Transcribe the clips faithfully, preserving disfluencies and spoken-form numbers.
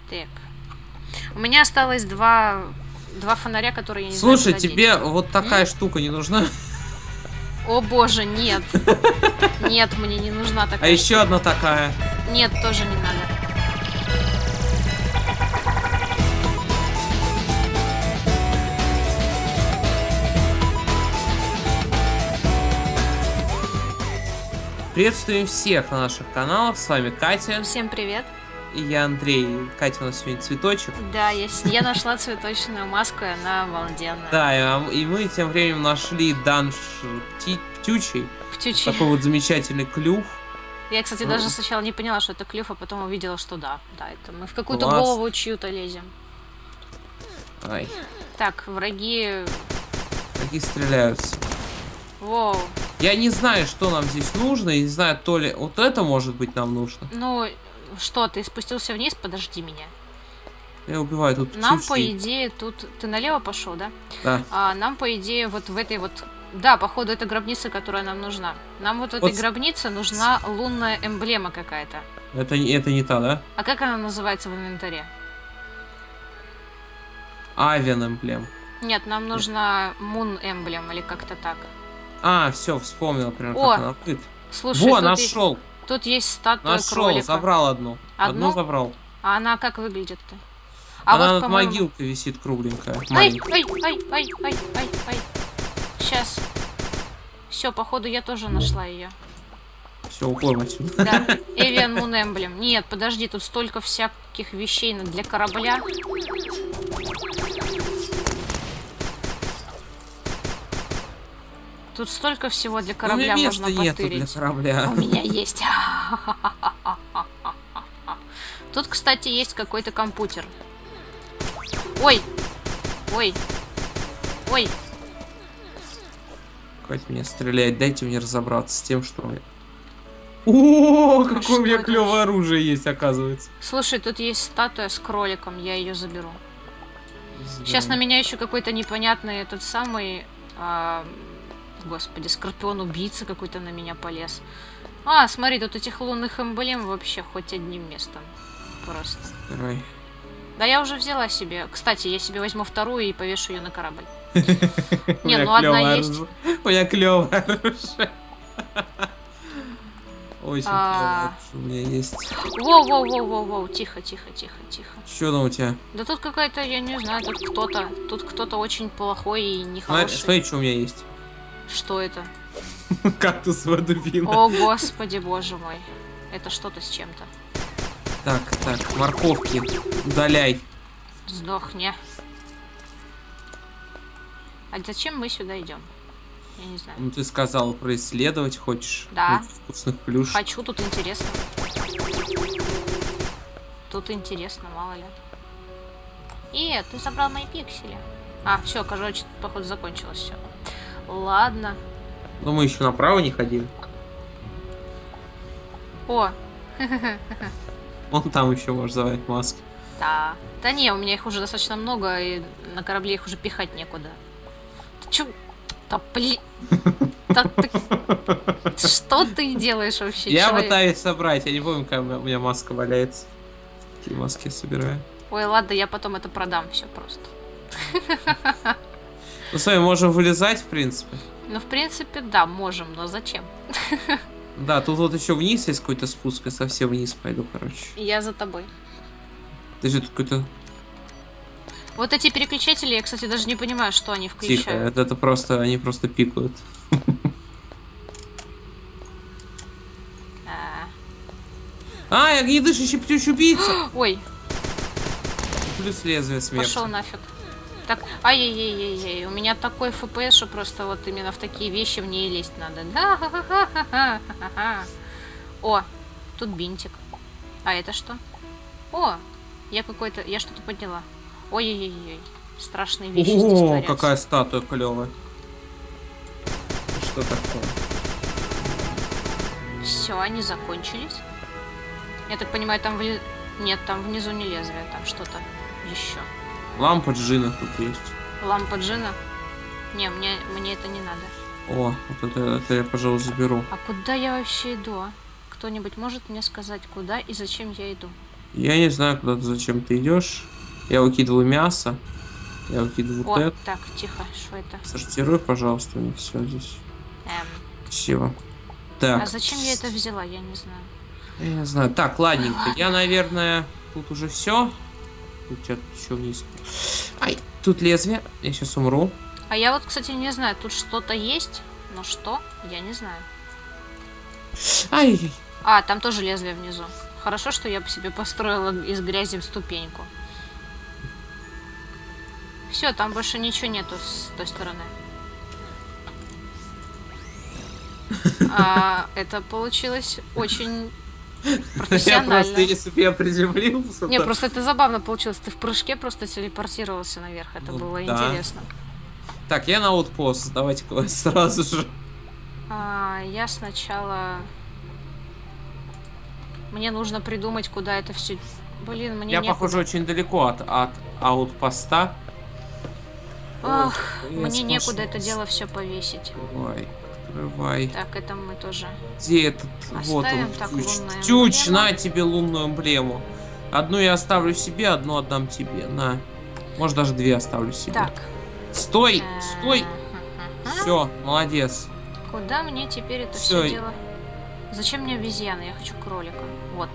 Так. У меня осталось два, два фонаря, которые я не Слушай, знаю, куда тебе деть. вот такая М? штука не нужна? О боже, нет. Нет, мне не нужна такая. А еще одна такая. Нет, тоже не надо. Приветствуем всех на наших каналах. С вами Катя. Всем привет. И я Андрей. Катя у нас сегодня цветочек. Да, я, я нашла цветочную маску, и она обалденная. Да, и мы тем временем нашли данж птючий. Птючий. Такой вот замечательный клюв. Я, кстати, Ну. даже сначала не поняла, что это клюв, а потом увидела, что да. Да, это мы в какую-то Класс. голову чью-то лезем. Ай, Так, враги... такие стреляются. Воу. Я не знаю, что нам здесь нужно. Я не знаю, то ли вот это может быть нам нужно. Ну, что, ты спустился вниз? Подожди меня. Я убиваю тут Нам, птички. по идее, тут... Ты налево пошел, да? Да. А, нам, по идее, вот в этой вот... Да, походу, это гробница, которая нам нужна. Нам вот в этой Вот. гробнице нужна лунная эмблема какая-то. Это, не- это не та, да? А как она называется в инвентаре? Авиан эмблем. Нет, нам нужна Moon Emblem или как-то так. А, все, вспомнил прям, О, как она открыта. Слушай, Во, тут, нашел. и- тут есть статуя Нашел, кролика. забрал одну. Одну? Одну забрал. А она как выглядит-то? А Она вот, над по-моему- могилкой висит кругленькая. Ай, маленькая. ай, ай, ай, ай, ай, ай. Сейчас. Все, походу, я тоже нашла ее. Все, уходим отсюда. Да, Avian Moon Emblem. Нет, подожди, тут столько всяких вещей для корабля. Тут столько всего для У корабля меня можно места нету для потырить. корабля. У меня есть. Тут, кстати, есть какой-то компьютер. Ой! Ой! Ой! Хватит меня стрелять, дайте мне разобраться с тем, что я... О, какое что у меня это клевое оружие есть, оказывается. Слушай, тут есть статуя с кроликом, я ее заберу. Сейчас на меня еще какой-то непонятный этот самый... а, Господи, скорпион-убийца какой-то на меня полез. А, смотри, тут этих лунных эмблем вообще хоть одним местом. Просто. Давай. Да я уже взяла себе. Кстати, я себе возьму вторую и повешу ее на корабль. У Не, меня ну одна клёвое есть. оружие. У меня клевое оружие. Очень А. клевое оружие у меня есть. Воу-воу-воу-воу-воу, тихо, тихо, тихо, тихо. Что там у тебя? Да тут какая-то, я не знаю, тут кто-то, тут кто-то очень плохой и Смотри, нехороший. смотри, что у меня есть. Что это? Кактусовая дубина. О, господи, боже мой. Это что-то с чем-то. Так, так, морковки. Удаляй. Сдохни. А зачем мы сюда идем? Я не знаю. Ну ты сказала, происследовать хочешь. Да. Ну, вкусных плюшек. Хочу, тут интересно. Тут интересно, мало ли. И ты забрал мои пиксели. А, все, короче, походу закончилось все. Ладно. Но мы еще направо не ходили. О, Вон там еще можешь заводить маски. да. Да не, у меня их уже достаточно много, и на корабле их уже пихать некуда. Ты чё? Да блин. Да ты... Что ты делаешь вообще, Я человек? пытаюсь собрать, я не помню, как у меня- у меня маска валяется. Такие маски я собираю. Ой, ладно, я потом это продам все просто. Ну, с вами можем вылезать, в принципе. Ну, в принципе, да, можем, но зачем? Да, тут вот еще вниз есть какой-то спуск, я совсем вниз пойду, короче. Я за тобой. Ты же тут какой-то... Вот эти переключатели, я, кстати, даже не понимаю, что они Тихо, включают. это, это просто, они просто пикают. А. А, я огнедышащий птичий убийца! Ой, Плюс лезвие смерти. пошел нафиг. Так, ай-яй-яй-яй-яй, у меня такой эф пи эс, что просто вот именно в такие вещи мне и лезть надо. Да, ха-ха-ха-ха-ха-ха. О, тут бинтик. А это что? О, я какой-то, я что-то подняла. Ой-ой-ой-ой, страшные вещи здесь О, творятся. какая статуя клевая. Что такое? Все, они закончились. Я так понимаю, там вли... Нет, там внизу не лезвие, там что-то еще. Лампа джина тут есть. Лампа джина? Не, мне, мне это не надо. О, вот это, это я, пожалуй, заберу. А куда я вообще иду, а? Кто-нибудь может мне сказать, куда и зачем я иду? Я не знаю, куда ты, зачем ты идешь. Я выкидываю мясо. Я выкидываю вот О, это. так, тихо, что это? Сортируй, пожалуйста, мне все здесь. Эм. Спасибо. Так. А зачем я это взяла, я не знаю. Я не знаю. Так, ладненько. Ладно. Я, наверное, тут уже все. Тут что-то еще вниз. Ай, тут лезвие. Я сейчас умру. А я вот, кстати, не знаю, тут что-то есть, но что, я не знаю. Ай. А, там тоже лезвие внизу. Хорошо, что я себе построила из грязи ступеньку. Все, там больше ничего нету с той стороны. А, это получилось очень Я профессионально. просто, если бы я приземлился... Не, то- просто это забавно получилось. Ты в прыжке просто телепортировался наверх. Это Ну было да. интересно. Так, я на аутпост. Давайте-ка сразу же. А, я сначала... Мне нужно придумать, куда это все... Блин, мне Я, некуда. похоже, очень далеко от, от аутпоста. Ах, Ой, я мне некуда спрошу. это дело все повесить. Открывай, открывай. Так, это мы тоже. Где этот? Вот Оставим он, так ключ. лунную Ключ, эмблему. на тебе лунную эмблему. Одну я оставлю себе, одну отдам тебе. На. Может, даже две оставлю себе. Так. Стой, э, стой. ха-ха-ха. Все, молодец. Куда мне теперь это Всё. все дело? Зачем мне обезьяна? Я хочу кролика. Вот.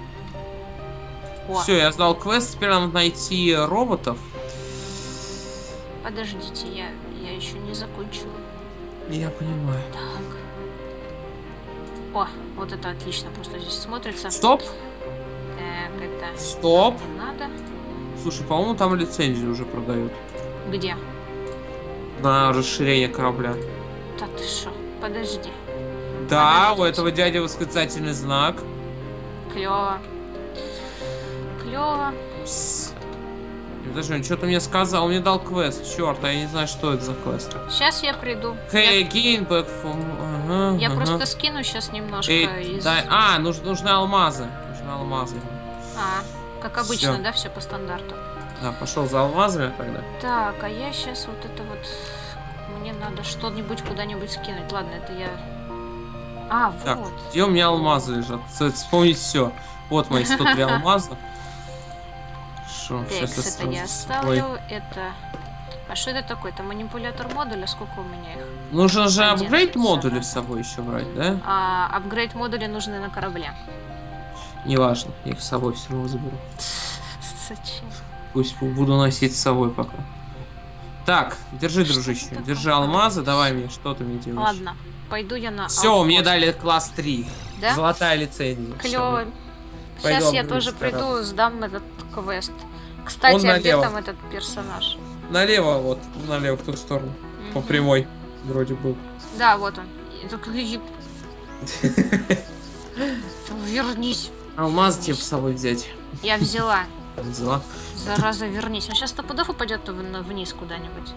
О, Все, я сдал квест. Теперь нам найти роботов. подождите, я, я еще не закончила. Я понимаю. Так. О, вот это отлично, просто здесь смотрится. Стоп, Так, это стоп. не надо. Слушай, по-моему, там лицензию уже продают. Где? На расширение корабля. Да ты шо? Подожди. Да, у Подождите. этого дяди восклицательный знак. Клево. Клево. Пс. Подожди, он что-то мне сказал, он мне дал квест. Черт, а я не знаю, что это за квест. Сейчас я приду. Hey, again, back from... Ага, Я ага. просто скину сейчас немножко Эй, из... дай- А, нуж- нужны алмазы. Нужны алмазы. А, как обычно, Всё. да, все по стандарту. Да, пошел за алмазами тогда. Так, а я сейчас вот это вот... Мне надо что-нибудь куда-нибудь скинуть. Ладно, это я... А, Так, вот. где у меня алмазы лежат? Ц- Вспомнить все. Вот мои сто три алмаза. Хорошо, сейчас Текс, это я оставлю. Это... А что это такое? Это манипулятор модуля? Сколько у меня их? Нужно же Один. апгрейд Всё, модули да. с собой еще брать, да? А, апгрейд модули нужны на корабле. Неважно, я их с собой все равно заберу. Зачем? Пусть буду носить с собой пока. Так, держи, Что дружище. это Держи такое? алмазы, давай мне, что ты мне делаешь? Ладно, пойду я на... Все, мне аутпост. дали класс три. Да? Золотая лицензия. Клево. Всё. Пойду Сейчас я апгрейд тоже корабль. приду, сдам этот квест. Кстати, Он а где налево. там этот персонаж? Налево, вот, налево, в ту сторону. По Мгм. прямой, вроде был. Да, вот он. Это как- Вернись. Алмаз тебе с собой взять. Я взяла. Взяла. Зараза, вернись. Он сейчас стопудов упадет в- вниз куда-нибудь.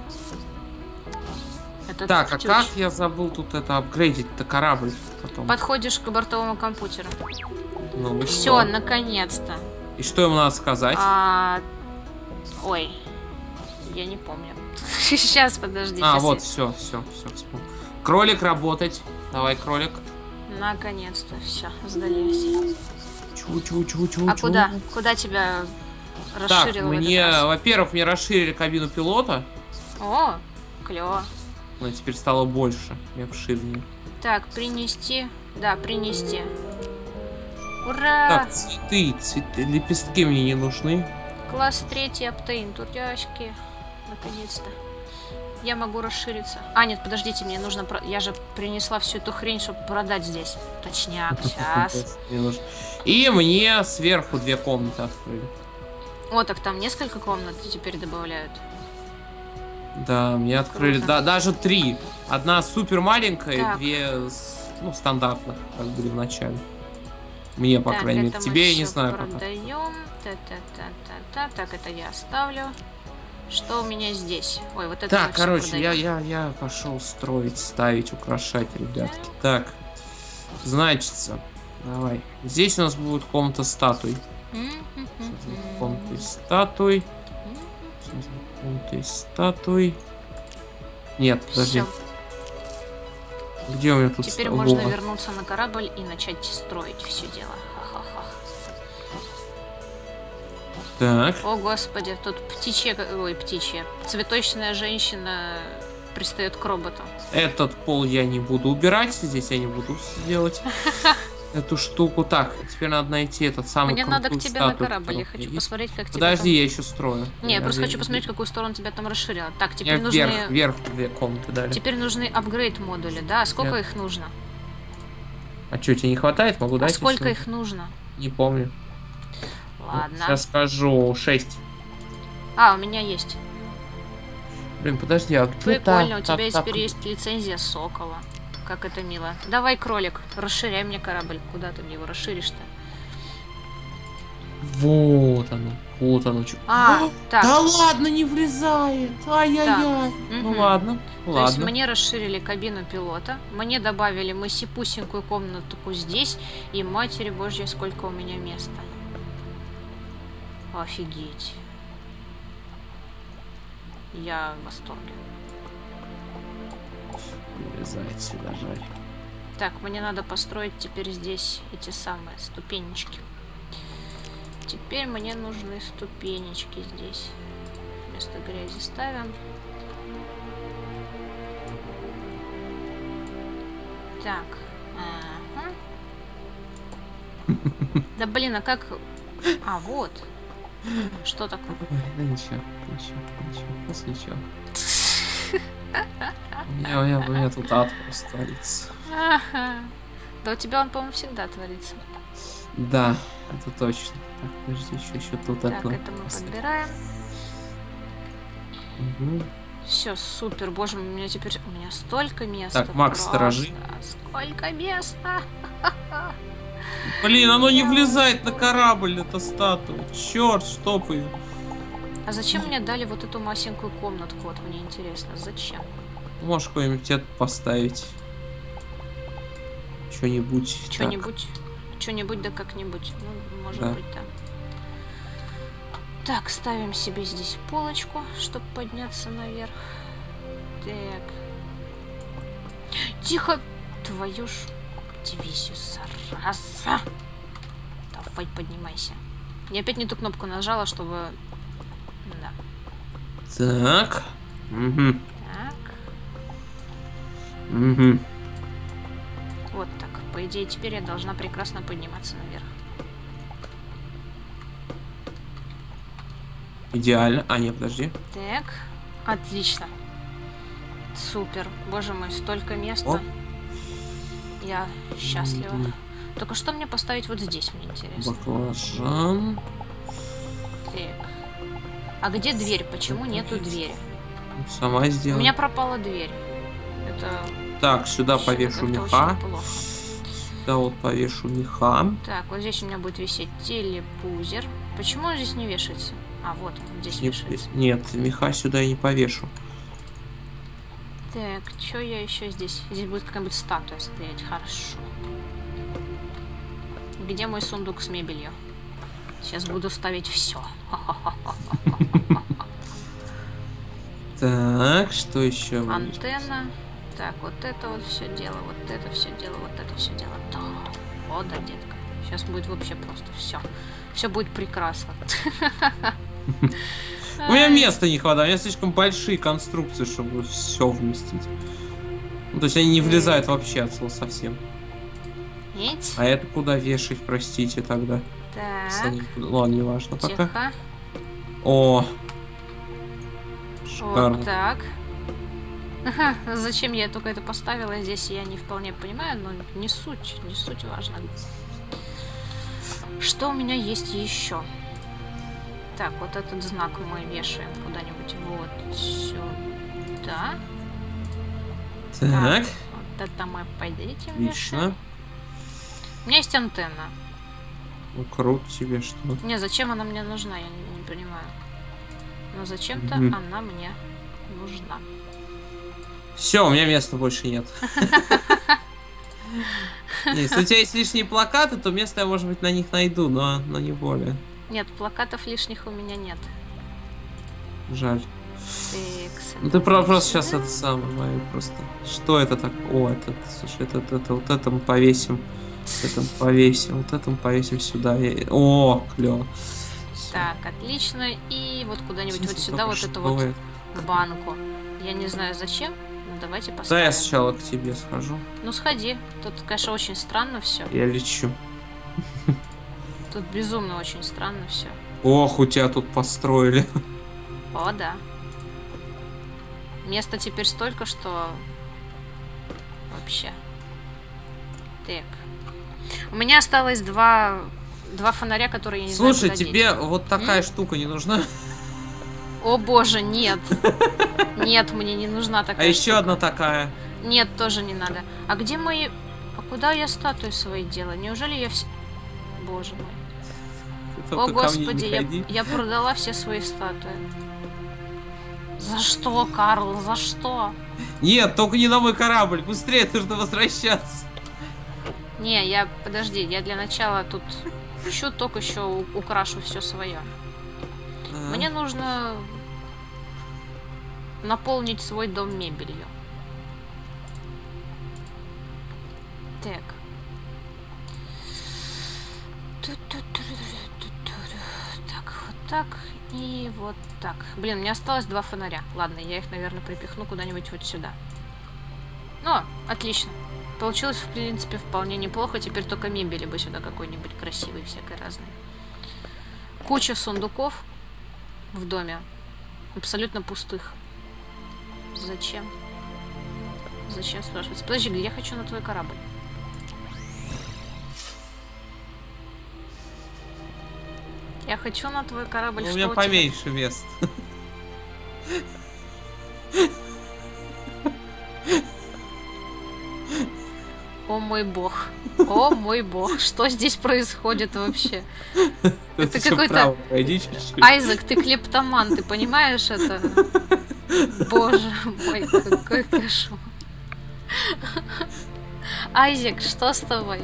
Это Так, а птюч. как я забыл тут это апгрейдить-то корабль потом? Подходишь к бортовому компьютеру. Ну, и Все, что? наконец-то. И что ему надо сказать? А... Ой, я не помню. Сейчас, подожди. А, щас вот, я- все, все, все, вспомнил. Кролик работать. Давай, кролик. Наконец-то, все, сдались. Чу-чу-чу-чу. А куда? Куда тебя Так, расширило в этот мне, раз? во-первых, мне расширили кабину пилота. О, клево. Она теперь стала больше и обширнее. Так, принести. Да, принести. Ура! Так, цветы, цветы, лепестки мне не нужны. Класс третий, аптейн, туряшки. Наконец-то. Я могу расшириться. А, нет, подождите, мне нужно... про- Я же принесла всю эту хрень, чтобы продать здесь. Точняк, сейчас. Мне нужно. И мне сверху две комнаты открыли. О, так там несколько комнат теперь добавляют. Да, мне открыли Круто. да, даже три. Одна супер маленькая Так. и две с- ну, стандартных, как были в начале. Мне, по Так, крайней мере. это мы Тебе я не всё знаю пока. продаем. Та-та-та-та-та. Так, это я оставлю. Что у меня здесь? Ой, вот это мы Так, всё короче, я, продаём. я, я пошел строить, ставить, украшать, ребятки. Так, значится, давай. Здесь у нас будет комната статуй. Комната из статуй. Комната из статуй. Нет, подожди. Всё. Где у меня тут Теперь ста- можно Во. вернуться на корабль и начать строить все дело. Ха-ха-ха. Так. О, господи, тут птичья... Ой, птичья. Цветочная женщина пристает к роботу. Этот пол я не буду убирать. Здесь я не буду делать эту штуку. Так, теперь надо найти этот самый Мне надо к тебе на корабль. Я хочу посмотреть, как тебе. Подожди, я еще строю. Не, я просто хочу посмотреть, какую сторону тебя там расширила. Так, теперь Я нужны... вверх, вверх две комнаты дали. Теперь нужны апгрейд-модули, да? Сколько их нужно? А что, тебе не хватает? Могу дать? А сколько их нужно? Не помню. Ладно. Сейчас скажу. шесть. А, у меня есть. Блин, подожди, а где-то... Прикольно, у тебя так, теперь так. есть лицензия Сокола. Как это мило. Давай, кролик, расширяй мне корабль. Куда ты мне его расширишь-то? Вот оно. Вот оно. Чё. А, так. Да ладно, не влезает. Ай-яй-яй. Ну Мгм. ладно. То ладно. есть мне расширили кабину пилота, мне добавили мысипусенькую комнатку здесь, и матери божья, сколько у меня места. Офигеть. Я в восторге. Влезает сюда, жаль. Так, мне надо построить теперь здесь эти самые ступенечки. Теперь мне нужны ступенечки здесь. Вместо грязи ставим. Так. Ага. Да блин, а как... А, вот. Что такое? Ой, да ничего, ничего, ничего, после чего. У меня, у меня, у меня тут ад просто творится. Ага. Да у тебя он, по-моему, всегда творится. Да, это точно. Так, подожди, еще, еще тут Так, одно. это мы подбираем. Угу. Все, супер, боже мой, у меня теперь... У меня столько места. Так, Макс, просто. сторожи. Сколько места. Блин, оно не влезает на корабль, эта статуя. Черт, чтоб ее. А зачем мне дали вот эту масенькую комнатку? Вот мне интересно, зачем? Можешь какой-нибудь это поставить. Что-нибудь. Что-нибудь? Что-нибудь, да как-нибудь. Ну, может Да. быть, да. Так, ставим себе здесь полочку, чтобы подняться наверх. Так. Тихо! Твою ж дивизию, зараза! Давай, поднимайся. Я опять не ту кнопку нажала, чтобы... Да. Так. Угу. Так. Угу. Вот так. По идее, теперь я должна прекрасно подниматься наверх. Идеально. А, нет, подожди. Так. Отлично. Супер. Боже мой, столько места. О. Я счастлива. Мгм. Только что мне поставить вот здесь, мне интересно. Баклажан. Так. А где дверь? Почему нету двери? Сама У сделала. меня пропала дверь. Это... Так, сюда очень- повешу это меха. очень плохо. Сюда вот повешу меха. Так, вот здесь у меня будет висеть телепузер. Почему он здесь не вешается? А, вот он здесь Не- вешается. Нет, меха сюда я не повешу. Так, что я еще здесь? Здесь будет какая-нибудь статуя стоять. Хорошо. Где мой сундук с мебелью? Сейчас буду ставить все. Так, что еще? Антенна. Так, вот это вот все дело, вот это все дело, вот это все дело. Да. О, да, детка. Сейчас будет вообще просто все. Все будет прекрасно. У меня места не хватает, у меня слишком большие конструкции, чтобы все вместить. Ну, то есть они не влезают вообще отсюда совсем. Эть. А это куда вешать, простите, тогда? Так. Сами куда- Ладно, не важно пока. Тихо. О! Вот Шикарно. так. Ага, зачем я только это поставила здесь, я не вполне понимаю, но не суть, не суть важно. Что у меня есть еще? Так, вот этот знак мы вешаем куда-нибудь вот сюда. Так, Вот это мы под этим отлично. вешаем. У меня есть антенна. Ну, круто тебе что. Не, зачем она мне нужна, я не, не понимаю. Но зачем-то Мгм. она мне нужна. Все, у меня места больше нет. Если у тебя есть лишние плакаты, то место я, может быть, на них найду, но, но не более. Нет, плакатов лишних у меня нет. Жаль. Текс, Ну ты про- просто сейчас это самое мое просто. Что это так? О, это, слушай, это, это, это, вот это мы повесим. Вот это мы повесим, вот это мы повесим сюда. И- О, клево. Так, Так, отлично. И вот куда-нибудь вот сюда, вот эту бывает. вот банку. Я не знаю зачем, но давайте поставим. Да, я сначала к тебе схожу. Ну сходи. Тут, конечно, очень странно все. Я лечу. Тут безумно очень странно все. Ох, у тебя тут построили. О, да. Места теперь столько, что... Вообще. Так. У меня осталось два... Два фонаря, которые я не Слушай, знаю, куда тебе деть. вот такая М? штука не нужна? О боже, нет. Нет, мне не нужна такая А еще штука. одна такая. Нет, тоже не надо. А где мои... А куда я статуи свои делаю? Неужели я все... Боже мой. Ты О, только ко мне господи, не я, ходи. я продала все свои статуи. За что, Карл, за что? Нет, только не на мой корабль. Быстрее нужно возвращаться. Не, я... Подожди, я для начала тут чуток еще у- украшу все свое. А, Мне нужно наполнить свой дом мебелью. Так. Так, вот так и вот так. Блин, у меня осталось два фонаря. Ладно, я их, наверное, припихну куда-нибудь вот сюда. Ну, отлично. Получилось, в принципе, вполне неплохо. Теперь только мебели бы сюда какой-нибудь красивый, всякой разной. Куча сундуков в доме. Абсолютно пустых. Зачем? Зачем, спрашивается? Подожди, я хочу на твой корабль. Я хочу на твой корабль. ну, у Что меня у тебя? поменьше мест. О мой бог. О мой бог. Что здесь происходит вообще? Это Ты какой-то- вправо пойди чуть-чуть. Айзек, ты клептоман, ты понимаешь это? Боже мой, какой кошмар. Айзек, что с тобой?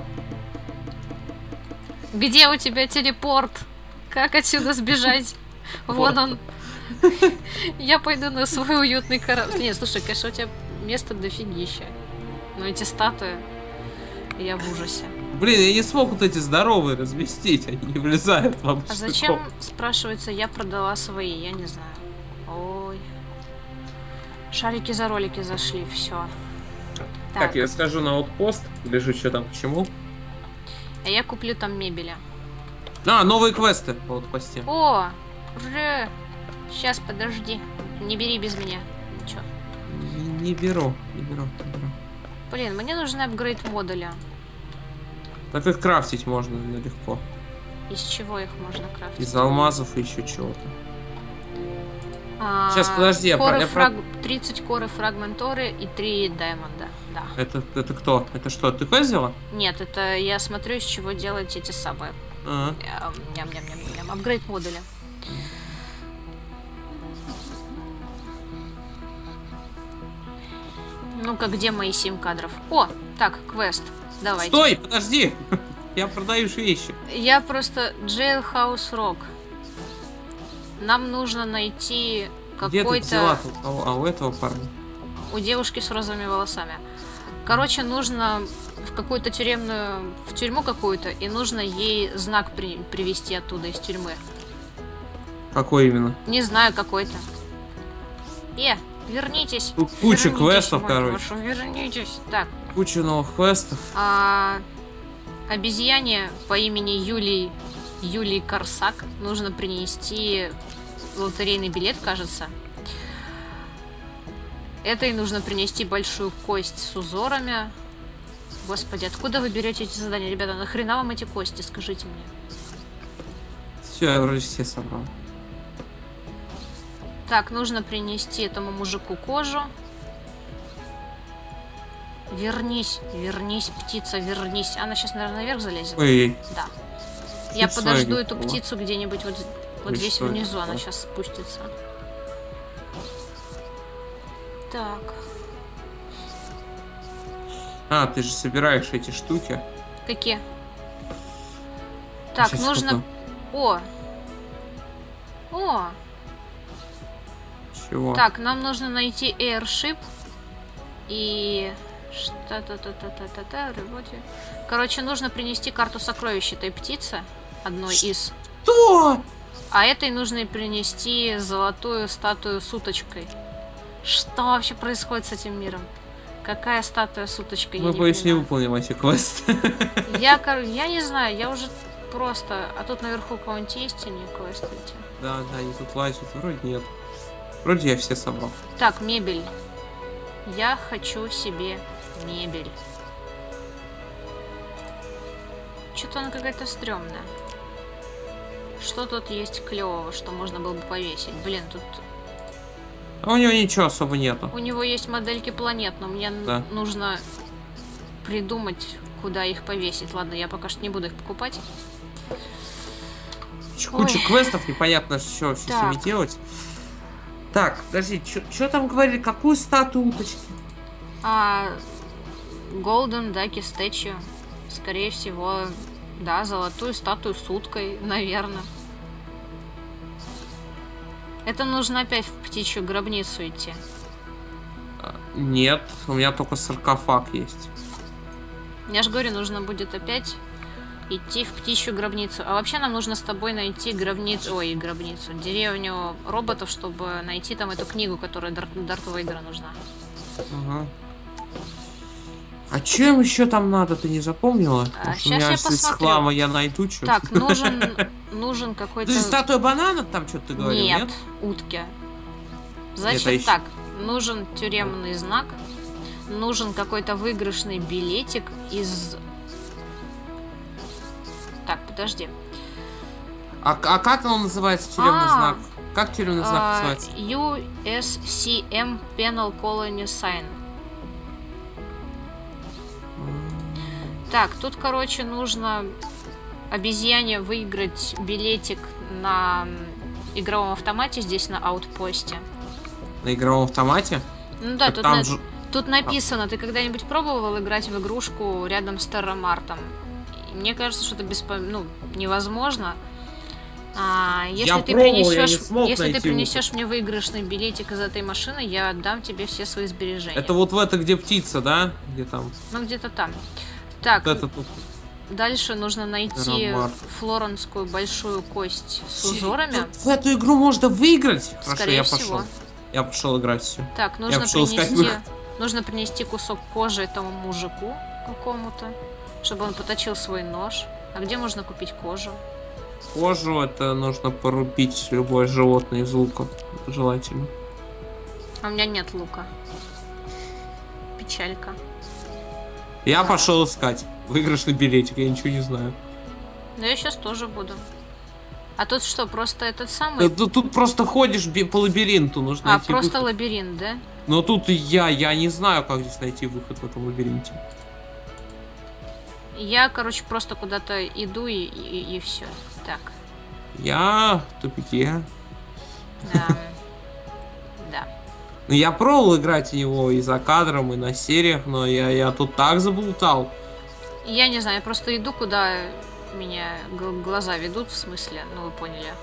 Где у тебя телепорт? Как отсюда сбежать? Вон Вот. он. Я пойду на свой уютный корабль. Нет, слушай, конечно, у тебя место дофигища. Но эти статуи... Я в ужасе. Блин, я не смог вот эти здоровые разместить, они не влезают в обычный А зачем, комп. спрашивается, я продала свои? Я не знаю. Ой. Шарики за ролики зашли, все. Так, я схожу на аутпост, гляжу, что там к чему. А я куплю там мебели. А, новые квесты по аутпосте. О, уже. Сейчас, подожди. Не бери без меня. Ничего. Не, не беру, не беру, не беру. Блин, мне нужны апгрейд модуля. Так их крафтить можно легко. Из чего их можно крафтить? Из алмазов и еще чего-то. А, Щас, подожди, я коры про- я про- фраг- тридцать коры фрагменторы и три даймонда. Да. Это, это кто? Это что, ты квест взяла? Нет, это я смотрю, из чего делать эти самые. Ага. Эм, Ням-ням-ням-ням. Апгрейд модуля. Ну-ка, где мои семь кадров? О, так, квест. Давайте. Стой, подожди! Я продаю вещи. Я просто... Jailhouse Rock. Нам нужно найти Где ты взяла какой-то... тут? А, а у этого парня? У девушки с розовыми волосами. Короче, нужно в какую-то тюремную... В тюрьму какую-то, и нужно ей знак при... привезти оттуда, из тюрьмы. Какой именно? Не знаю, какой-то. Э, вернитесь. Тут куча Вернитесь, квестов, мать короче. вашу, вернитесь. Так, Куча новых квестов. а... обезьяне по имени Юлий... Юлий Корсак нужно принести лотерейный билет, кажется. Этой нужно принести большую кость с узорами. Господи, откуда вы берете эти задания? Ребята, нахрена вам эти кости, скажите мне. Все, я вроде все собрал. Так, нужно принести этому мужику кожу. Вернись, вернись, птица, вернись. Она сейчас, наверное, наверх залезет. Ой, Да. Я Птица подожду не эту было. птицу где-нибудь вот, вот Ой, здесь что это внизу. Она такое? сейчас спустится. Так. а, ты же собираешь эти штуки. Какие? Так, Сейчас нужно... сколько? О! О! Чего? Так, нам нужно найти Airship и... Что-то-то-то-то-то-то, работе. Короче, нужно принести карту сокровищ этой птицы. Одной из... Что? А этой нужно принести золотую статую с уточкой. Что вообще происходит с этим миром? Какая статуя с уточкой? Мы, боюсь, не выполним эти квесты. Я, я не знаю, я уже просто... А тут наверху у кого-нибудь есть они квесты эти? Да, да, они тут лазят. Вроде нет. Вроде я все собрал. Так, мебель. Я хочу себе мебель. Что-то она какая-то стрёмная. Что тут есть клевого, что можно было бы повесить? Блин, тут... А у него ничего особо нету. У него есть модельки планет, но мне да. нужно придумать, куда их повесить. Ладно, я пока что не буду их покупать. Куча Ой. квестов, непонятно, что все с ними делать. Так, подожди, что там говорили? Какую статую уточки? А, Golden Ducky Statue. Скорее всего, да, золотую статую с уткой, наверное. Это нужно опять в птичью гробницу идти. Нет, у меня только саркофаг есть. Я же говорю, нужно будет опять идти в птичью гробницу. А вообще нам нужно с тобой найти гробницу, ой, гробницу, деревню роботов, чтобы найти там эту книгу, которая Дарт, Дарту Вейдеру нужна. Ага. А чем еще там надо, ты не запомнила? А, сейчас у меня я из посмотрю. хлама я найду что-то. Так, нужен, нужен какой-то... Ты статуя банана там что-то ты говорил, нет? Нет, утки. Значит еще... так, нужен тюремный знак, нужен какой-то выигрышный билетик из... Так, подожди. А, а как он называется, тюремный а, знак? Как тюремный знак а, называется? ю эс си эм Penal Colony Sign. Так, тут, короче, нужно обезьяне выиграть билетик на игровом автомате здесь, на аутпосте. На игровом автомате? Ну да, тут, там на... же... тут написано, ты когда-нибудь пробовал играть в игрушку рядом с Террамартом? Мне кажется, что это беспо... ну, невозможно. А, если я ты пробовал, принесешь, я не смог если найти ты принесешь мне выигрышный билетик из этой машины, я отдам тебе все свои сбережения. Это вот в это, где птица, да? Где там? Ну, где-то там. Так, вот это тут. Дальше нужно найти Ромар. флоренскую большую кость с узорами. В эту игру можно выиграть? Хорошо, Скорее я всего. пошел. Я пошел играть все. Так, нужно принести, нужно принести кусок кожи этому мужику какому-то, чтобы он поточил свой нож. А где можно купить кожу? Кожу это нужно порубить любое животное из лука. Желательно. А у меня нет лука. Печалька. Я пошел искать выигрышный билетик, я ничего не знаю. Ну я сейчас тоже буду. А тут что, просто этот самый? Да, тут, тут просто ходишь по лабиринту, нужно А, найти просто выход. лабиринт, да? Но тут и я, я не знаю, как здесь найти выход в этом лабиринте. Я, короче, просто куда-то иду и, и, и все. Так. Я в тупике. Да. Да. Ну, я пробовал играть в него и за кадром, и на сериях, но я, я тут так заблутал. Я не знаю, я просто иду, куда меня глаза ведут, в смысле, ну вы поняли.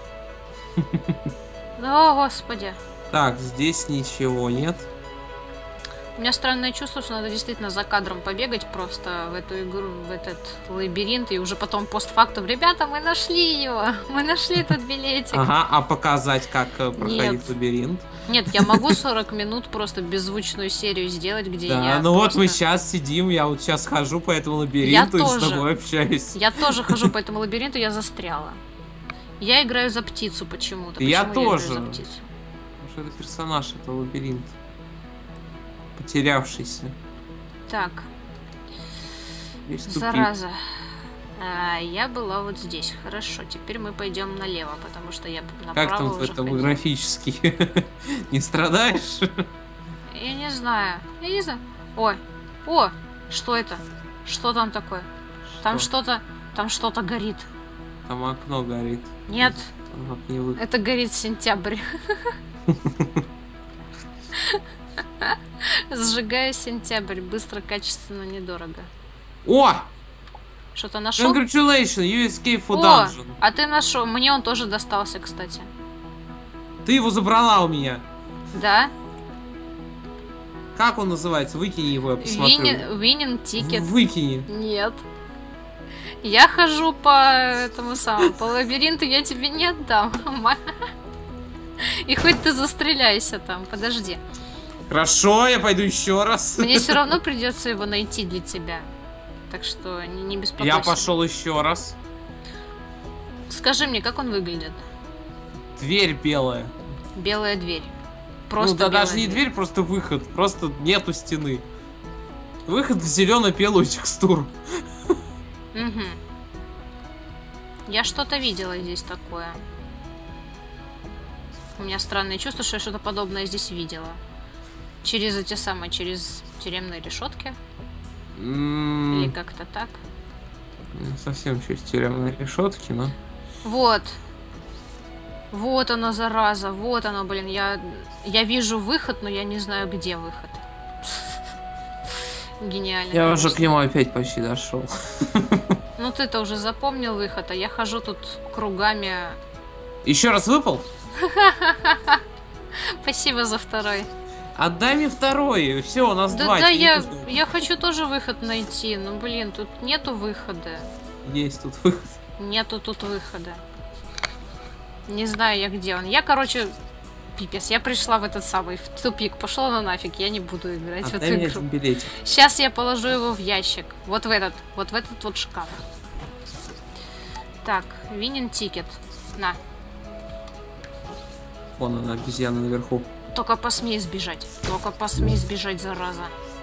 О, господи. Так, здесь ничего нет. У меня странное чувство, что надо действительно за кадром побегать просто в эту игру, в этот лабиринт, и уже потом постфактум: ребята, мы нашли его, мы нашли этот билетик. Ага, а показать, как проходить Нет. лабиринт? Нет, я могу сорок минут просто беззвучную серию сделать, где да, я ну просто... вот мы сейчас сидим, я вот сейчас хожу по этому лабиринту Я и тоже. с тобой общаюсь. Я тоже хожу по этому лабиринту, я застряла. Я играю за птицу почему-то. Я Почему тоже. Я играю за птицу? Потому что это персонаж этого лабиринта. Потерявшийся. Так. Весь тупик. Зараза. А, я была вот здесь. Хорошо, теперь мы пойдем налево, потому что я направо Как там в уже этом ходила. графически? Не страдаешь? Я не знаю. Я не знаю. Ой. О, что это? Что там такое? Там что-то... Там что-то горит. Там окно горит. Нет. Там окне вы- Это горит сентябрь. Сжигаю сентябрь. Быстро, качественно, недорого. О! Что-то нашел? Congratulations, you escaped for О, dungeon. а ты нашел. Мне он тоже достался, кстати. Ты его забрала у меня. Да? Как он называется? Выкини его, я посмотрю. Winning ticket. Выкини. Нет. Я хожу по этому самому, по лабиринту, я тебе не отдам. И хоть ты застреляйся там, подожди. Хорошо, я пойду еще раз. Мне все равно придется его найти для тебя. Так что не, не беспокойся. Я пошел еще раз. Скажи мне, как он выглядит? Дверь белая. Белая дверь. Просто ну да, даже дверь. не дверь, просто выход. Просто нету стены. Выход в зелено-белую текстуру. Угу. Я что-то видела здесь такое. У меня странное чувство, что я что-то подобное здесь видела. Через эти самые, через тюремные решетки. Mm. Или как-то так. Не совсем через тюремные решетки, но... Вот. Вот оно, зараза. Вот оно, блин. Я, я вижу выход, но я не знаю, где выход. Гениально. Я конечно. уже к нему опять почти дошел. Ну ты-то уже запомнил выход, а я хожу тут кругами. Еще раз выпал? Спасибо за второй. Отдай мне второй. Все, у нас да, два. Да, я, я хочу тоже выход найти. Ну блин, тут нету выхода. Есть тут выход. Нету тут выхода. Не знаю я, где он. Я, короче, пипец, я пришла в этот самый, в тупик. Пошла на нафиг, я не буду играть в эту игру. Билетик. Сейчас я положу его в ящик. Вот в этот, вот в этот вот шкаф. Так, винен тикет. На. Вон она, обезьяна наверху. Только посмей сбежать. Только посмей сбежать, зараза.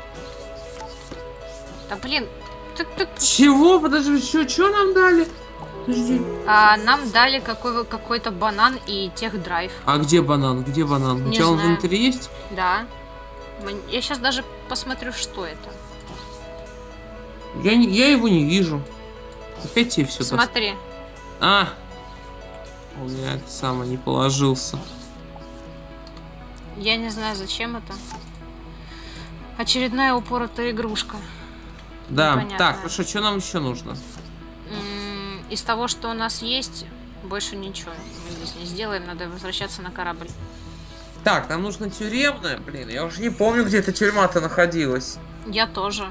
Да блин. Ты, ты... Чего? Подожди, что, что нам дали? Подожди. А, нам дали какой, какой-то банан и техдрайв. А где банан? Где банан? Не У тебя он в знаю. инвентаре есть? Да. Я сейчас даже посмотрю, что это. Я, не, я его не вижу. Опять тебе все. Смотри. А! У меня это самое не положился. Я не знаю, зачем это. Очередная упоротая игрушка. Да, Непонятная. так, хорошо, что нам еще нужно? М-м, из того, что у нас есть, больше ничего мы здесь не сделаем. Надо возвращаться на корабль. Так, нам нужно тюремная. Блин, я уже не помню, где эта тюрьма-то находилась. Я тоже.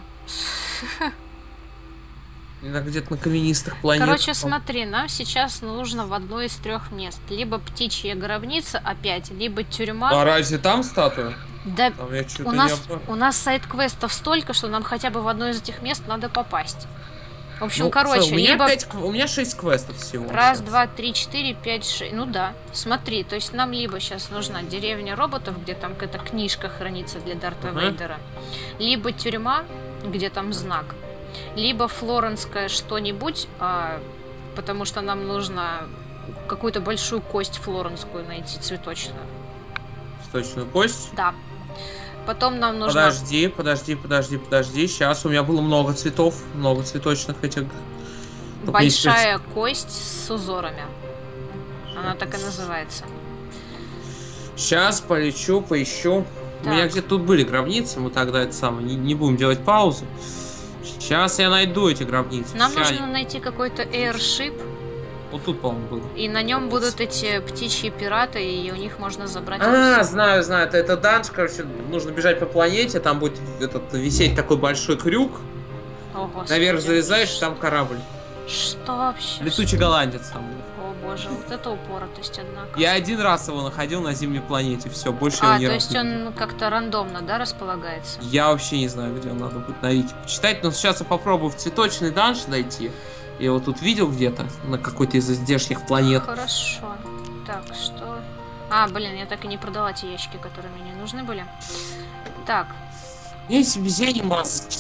Где-то на каменистых планетах. Короче, смотри, нам сейчас нужно в одно из трех мест. Либо птичья гробница опять, либо тюрьма. А разве там статуя? Да, там я у нас, не... у нас сайт-квестов столько, что нам хотя бы в одно из этих мест надо попасть. В общем, ну, короче, у меня, либо... пять, у меня шесть квестов всего. Раз, сейчас. два, три, четыре, пять, шесть. Ну да, смотри, то есть нам либо сейчас нужна деревня роботов, где там какая-то книжка хранится для Дарта uh-huh. Вейдера, либо тюрьма, где там знак, либо флоренское что-нибудь, а, потому что нам нужно какую-то большую кость флоренскую найти, цветочную. Цветочную кость? Да. Потом нам нужно... Подожди, подожди, подожди, подожди. Сейчас у меня было много цветов, много цветочных этих. Большая кость с узорами. Она так и называется. Сейчас полечу, поищу. Так. У меня где-то тут были гробницы, мы тогда это самое, не, не будем делать паузу. Сейчас я найду эти гробницы. Нам Сейчас нужно я... найти какой-то airship. Вот тут, по-моему, было. И на нем будут эти птичьи пираты, и у них можно забрать... А, знаю, знаю, это, это данж, короче, нужно бежать по планете, там будет этот, висеть такой большой крюк. О, Господи. Наверх залезаешь, там корабль. Что вообще? Летучий голландец там будет. О боже, вот это упоротость, однако. Я один раз его находил на зимней планете, все, больше а, его не то раз есть не он как-то рандомно, да, располагается? Я вообще не знаю, где он надо будет на Вики почитать, но сейчас я попробую в цветочный данж дойти. Я его тут видел где-то, на какой-то из здешних планет. Хорошо. Так, что... А, блин, я так и не продала те ящики, которые мне не нужны были. Так. Есть обезьяне маски.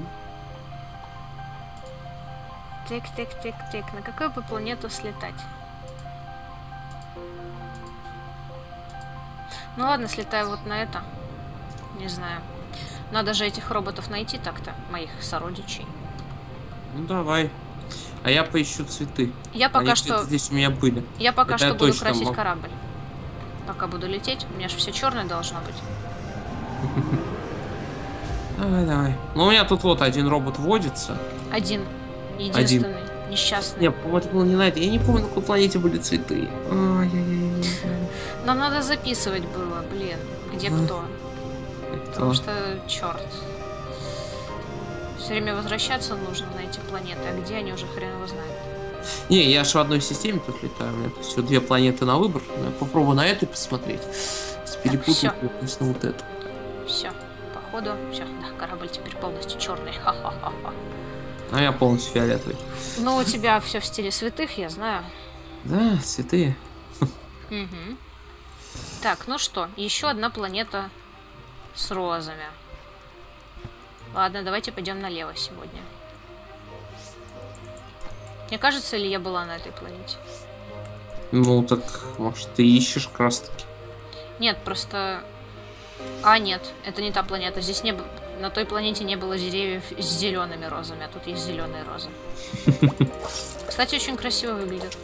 Тик, тик, тик, тик. На какую бы планету слетать? Ну ладно, слетаю вот на это. Не знаю. Надо же этих роботов найти так-то, моих сородичей. Ну давай. А я поищу цветы. Я пока Они что... здесь у меня были. Я пока это что я буду точно красить могу. корабль. Пока буду лететь. У меня же все черное должно быть. Давай, давай. Ну у меня тут вот один робот водится. Один. Единственный. Один. Несчастный. Не, по-моему, это было не на это. Я не помню, на какой планете были цветы. Ай-яй-яй-яй. Нам надо записывать было, блин. Где а. кто. Это... Потому что, черт. все время возвращаться нужно на эти планеты, а где они уже хрен его знает. Не, я же в одной системе тут летаю. У меня тут всего две планеты на выбор. Я попробую на эту посмотреть. Перепутать на вот эту. Все, походу, все, да, корабль теперь полностью черный. Ха-ха-ха-ха. А я полностью фиолетовый. Ну, у тебя все в стиле святых, я знаю. Да, святые. Угу. Так, ну что, еще одна планета с розами. Ладно, давайте пойдем налево сегодня. Мне кажется, ли я была на этой планете? Ну, так, может, ты ищешь как раз таки. Нет, просто... А, нет, это не та планета. Здесь не было... На той планете не было деревьев с зелеными розами, а тут есть зеленые розы. Кстати, очень красиво выглядит.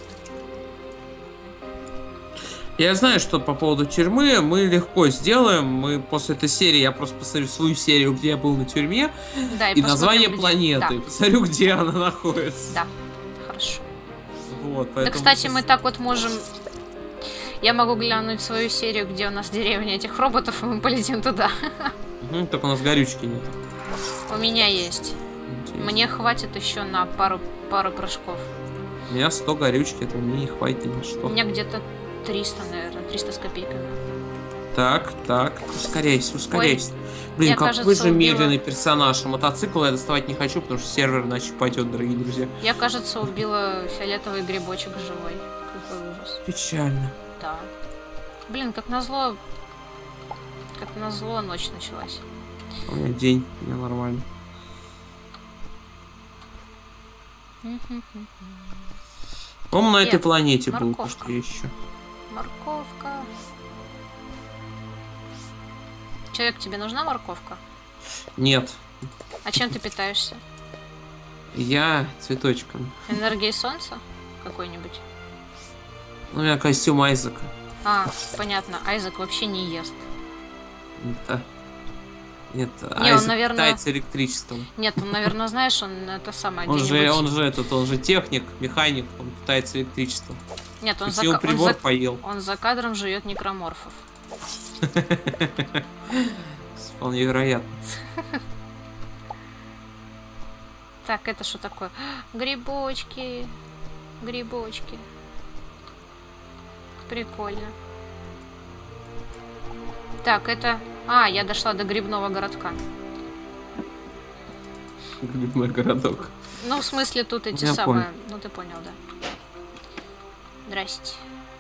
Я знаю, что по поводу тюрьмы мы легко сделаем. Мы после этой серии, я просто посмотрю свою серию, где я был на тюрьме, да, и, и название где... планеты. Да. Посмотрю, где она находится. Да, хорошо. Вот, поэтому... Да, кстати, мы так вот можем... Я могу глянуть свою серию, где у нас деревня этих роботов, и мы полетим туда. Угу, только у нас горючки нет. У меня есть. Интересно. Мне хватит еще на пару, пару прыжков. У меня сто горючки, это мне не хватит ни на что. У меня где-то триста, наверное, триста с копейками. Так, так, ускоряйся, ускоряйся. Ой, блин, я, какой кажется, же убила... медленный персонаж. Мотоцикл я доставать не хочу, потому что сервер иначе пойдет, дорогие друзья. Я, кажется, убила фиолетовый грибочек живой. Какой ужас. Печально. Да. Блин, как назло... Как назло, ночь началась. У меня день, у меня нормально. Он на этой планете был, потому что еще. Морковка. Человек, тебе нужна морковка? Нет. А чем ты питаешься? Я цветочком. Энергией солнца какой-нибудь? Ну, у меня костюм Айзека. А, понятно. Айзек вообще не ест. Это... Нет, не, Айзек он, наверное... питается электричеством. Нет, он, наверное, знаешь, он это самое... Он же, он же этот, он же техник, механик, он питается электричеством. Нет, он, за... он, за... поел. он за кадром жует некроморфов. Вполне вероятно. Так, это что такое? Грибочки. Грибочки. Прикольно. Так, это... А, я дошла до грибного городка. Грибной городок. Ну, в смысле, тут эти я самые... Понял. Ну, ты понял, да. Здрасте.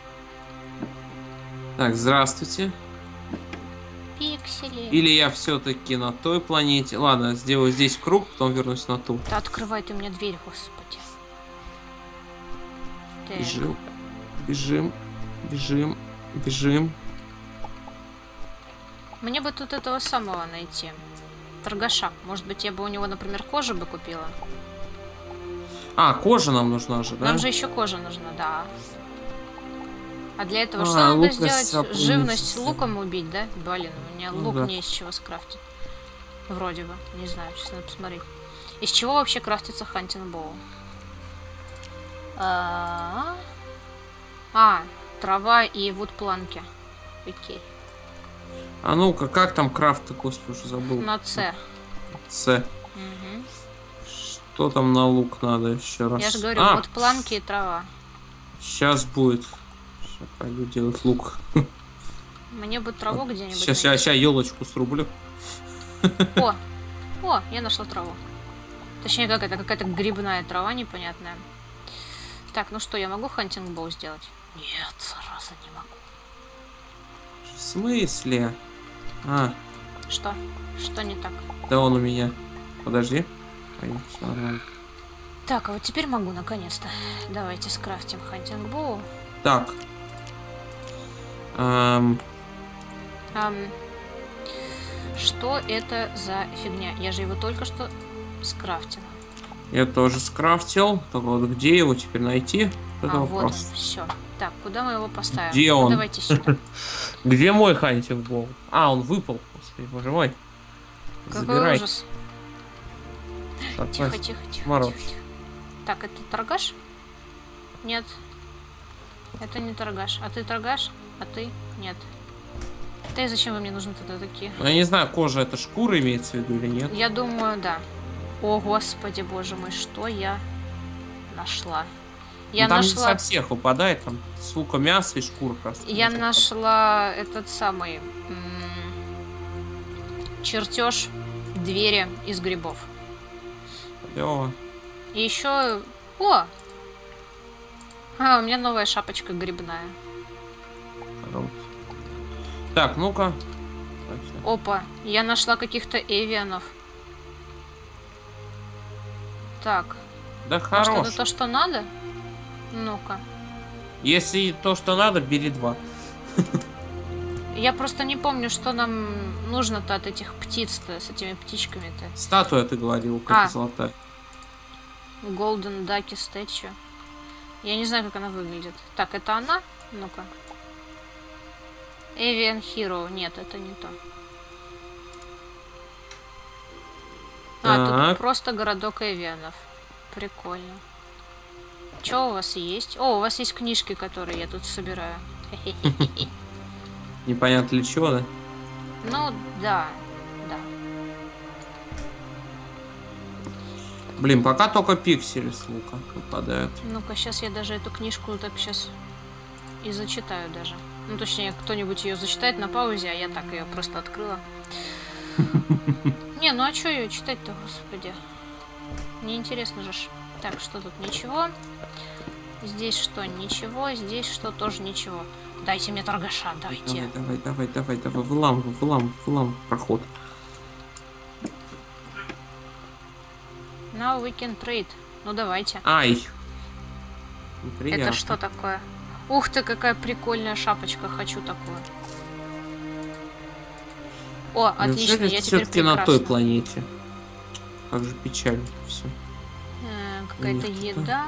Так, здравствуйте. Пиксели. Или я все-таки на той планете. Ладно, сделаю здесь круг, потом вернусь на ту. Да открывай ты мне дверь, господи. Так. Бежим. Бежим. Бежим. Бежим. Мне бы тут этого самого найти. Торгаша. Может быть, я бы у него, например, кожу бы купила. А, кожа нам нужна же, да? Нам же еще кожа нужна, да. А для этого а, что надо сделать? сапун. Живность луком убить, да? Блин, у меня ну, лук да. не из чего скрафтить. Вроде бы. Не знаю, сейчас надо посмотреть. Из чего вообще крафтится хантинг боу? А, а, трава и вудпланки. Окей. А ну-ка, как там крафт-то, господи, уже забыл. На С. С. Угу. Что там на лук надо еще раз? Я же говорю, а, вот планки и трава. Сейчас будет. Сейчас пойду делать лук. Мне бы траву где-нибудь. Сейчас, сейчас, сейчас елочку срублю. О, о, я нашла траву. Точнее, как это, какая-то грибная трава непонятная. Так, ну что, я могу хантинг боу сделать? Нет, зараза, не могу. В смысле? А. Что? Что не так? Да он у меня. Подожди. Ой, так, а вот теперь могу, наконец-то. Давайте скрафтим хантинг боу. Так. Эм... Эм... Что это за фигня? Я же его только что скрафтила. Я тоже скрафтил. Только вот где его теперь найти? Это а, вопрос. вот он, все. Так, куда мы его поставим? Где ну, он? Давайте сюда. Где мой хантинг боу? А, он выпал. Господи, боже мой. Какой Забирай. ужас. Тихо, тихо, тихо, Мороз. тихо, тихо. Так, это торгаш? Нет. Это не торгаш. А ты торгаш? А ты? Нет. Да и зачем вы мне нужны тогда такие? Ну, я не знаю, кожа это шкура имеется в виду или нет. Я думаю, да. О, господи, боже мой, что я нашла? Я ну, там нашла... не со всех выпадает, там сука, мясо и шкурка. Я нашла этот самый чертеж двери из грибов. Клево. И еще... О! А, у меня новая шапочка грибная. Хорош. Так, ну-ка. Опа, я нашла каких-то эвианов. Так. Да Может, хорош. это то, что надо? Ну-ка. Если то, что надо, бери два. Я просто не помню, что нам нужно-то от этих птиц-то, с этими птичками-то. Статуя, ты говорил, как А. золотая. Golden Ducky Statue. Я не знаю, как она выглядит. Так, это она? Ну-ка. Avian Hero. Нет, это не то. А, Так. тут просто городок эвианов. Прикольно. Что у вас есть? О, у вас есть книжки, которые я тут собираю. Непонятно для чего, да? Ну, да. Да. Блин, пока только пиксели с лука выпадают. Ну-ка, сейчас я даже эту книжку так сейчас и зачитаю даже. Ну, точнее, кто-нибудь ее зачитает на паузе, а я так ее просто открыла. Не, ну а что ее читать-то, господи? Неинтересно же ж. Так, что тут? Ничего. Здесь что? Ничего. Здесь что? Тоже ничего. Дайте мне торгаша, дайте. Давай, давай, давай, давай, давай, выламывай, выламывай, выламывай проход. Now we can trade. Ну, давайте. Ай! Неприятно. Это что такое? Ух ты, какая прикольная шапочка. Хочу такую. О, отлично, Неужели я теперь все-таки на прекрасна. той планете? Как же печально все. Э, Какая-то Них-то. еда.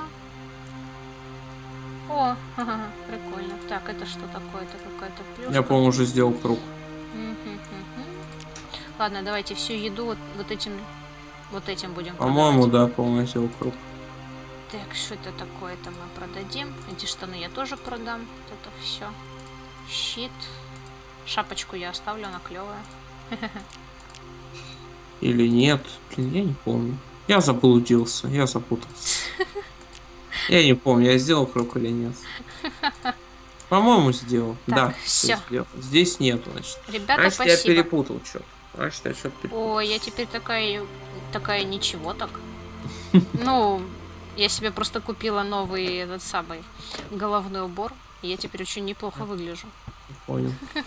О, ха-ха, прикольно. Так, это что такое? Это какая-то плюшка. Я, по-моему, уже сделал круг. Мгм-хм-хм. Ладно, давайте всю еду вот, вот этим вот этим будем По-моему, продавать. да, по-моему, я сделал круг. Так, что это такое? Это мы продадим. Эти штаны я тоже продам. Вот это все. Щит. Шапочку я оставлю, она клевая. Или нет? Блин, я не помню. Я заблудился, я запутался. Я не помню, я сделал круг или нет. По-моему, сделал. Так, Да, всё. сделал. Здесь нету, значит. Ребята, Раньше я спасибо. перепутал что-то. Раньше я что-то перепутал. О, я теперь такая, такая ничего так. Ну, я себе просто купила новый этот самый головной убор. И я теперь очень неплохо выгляжу. Понял.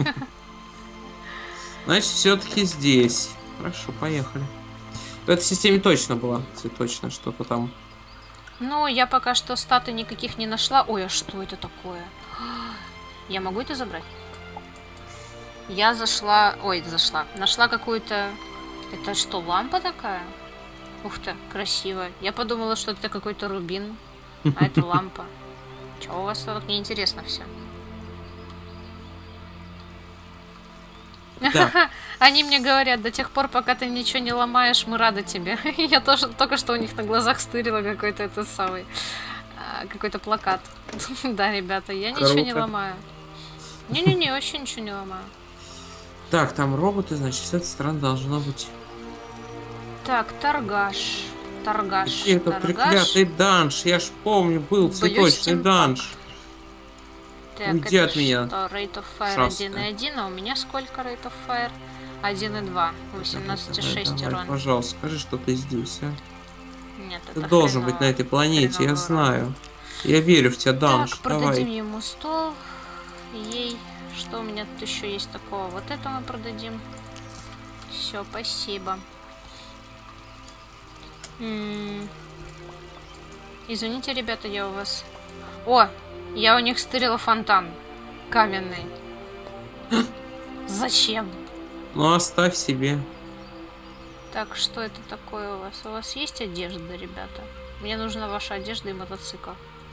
Значит, все-таки здесь. Хорошо, поехали. В этой системе точно была цветочная что-то там. Ну, я пока что статы никаких не нашла. Ой, а что это такое? Я могу это забрать? Я зашла... Ой, зашла. Нашла какую-то... Это что, лампа такая? Ух ты, красиво. Я подумала, что это какой-то рубин. А это лампа. Че у вас так неинтересно все? Да. Они мне говорят, до тех пор, пока ты ничего не ломаешь, мы рады тебе. Я тоже только что у них на глазах стырила какой-то этот самый а, какой-то плакат. Да, ребята, я ничего не Круто. ломаю. Не-не-не, вообще ничего не ломаю. Так, там роботы, значит, с этой стороны должно быть. Так, торгаш. Торгаш. Где это торгаш. треклятый данж? Я ж помню, был цветочный Steampunk. данж. Так, Уйди это от меня, что? Rate of Fire шастая. один и один, а у меня сколько Rate of Fire? один и два. восемнадцать и шесть Давай, урон. пожалуйста, скажи, что ты здесь, а? Нет, Ты это должен хреново. быть на этой планете, Хреновый я урон. знаю. Я верю в тебя, данж. Так, продадим Давай. ему стол. Ей. Что у меня тут еще есть такого? Вот это мы продадим. Все, спасибо. М. Извините, ребята, я у вас... О, я у них стырила фонтан. Каменный. Зачем? Ну, оставь себе. Так, что это такое у вас? У вас есть одежда, ребята? Мне нужна ваша одежда и мотоцикл.